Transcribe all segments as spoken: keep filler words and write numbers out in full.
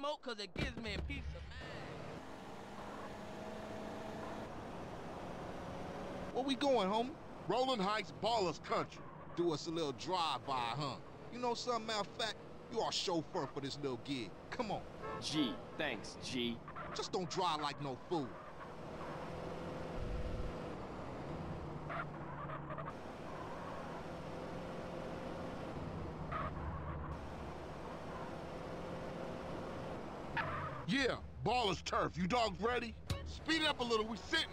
smoke because it gives me peace of mind. Where we going, homie? Rolling Heights, Ballers Country. Do us a little drive-by, huh? You know something, matter of fact, you are chauffeur for this little gig. Come on. G, thanks, G. Just don't drive like no fool. Yeah, Ballers Turf. You dogs ready? Speed it up a little, we sitting.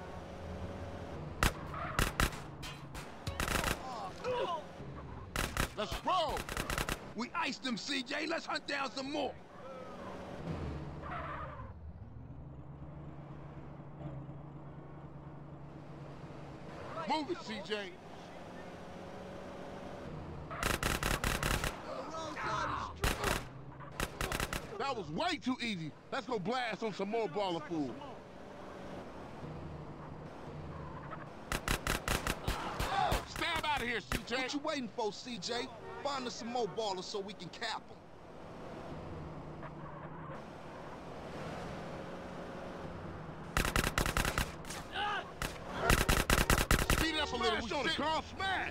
Let's roll! We iced them, C J. Let's hunt down some more. Move it, C J. That was way too easy. Let's go blast on some more baller food. Stab out of here, C J. What you waiting for, C J? Find us some more ballers so we can cap them. Speed it up a little. We on the car, smash!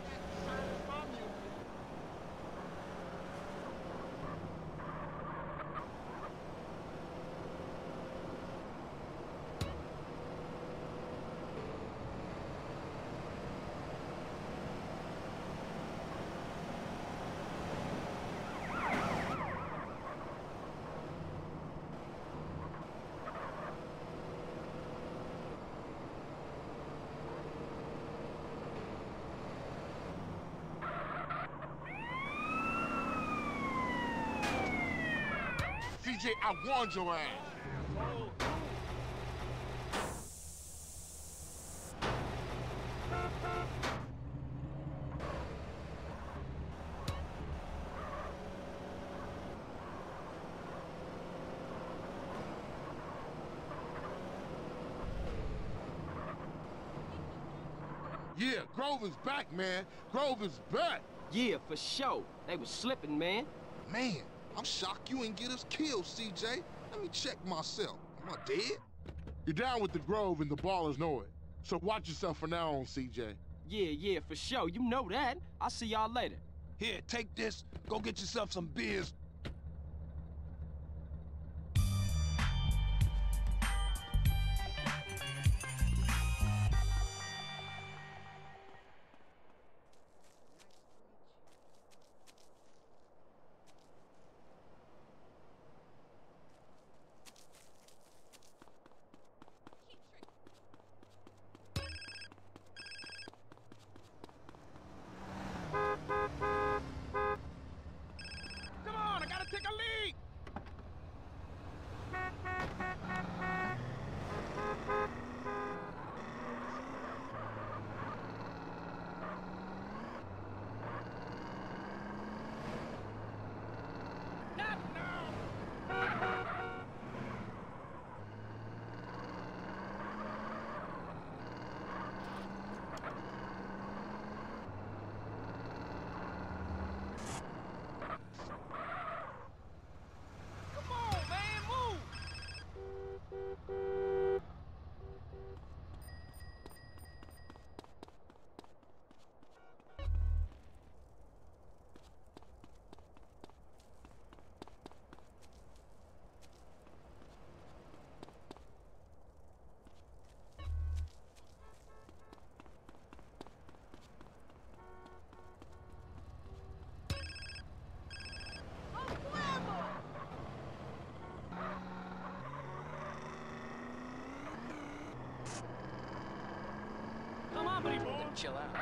C J, I warned your ass. Yeah, Grove is back, man. Grove is back. Yeah, for sure. They was slipping, man. Man, I'm shocked you ain't get us killed, C J. Let me check myself. Am I dead? You're down with the Grove and the Ballers know it. So watch yourself from now on, C J. Yeah, yeah, for sure. You know that. I'll see y'all later. Here, take this. Go get yourself some beers. Come on, I gotta take a leak! Not now! Come on, man, move! Come on, buddy boy. Chill out.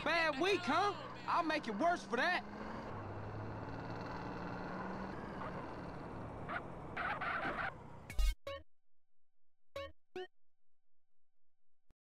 bad week, huh? I'll make it worse for that.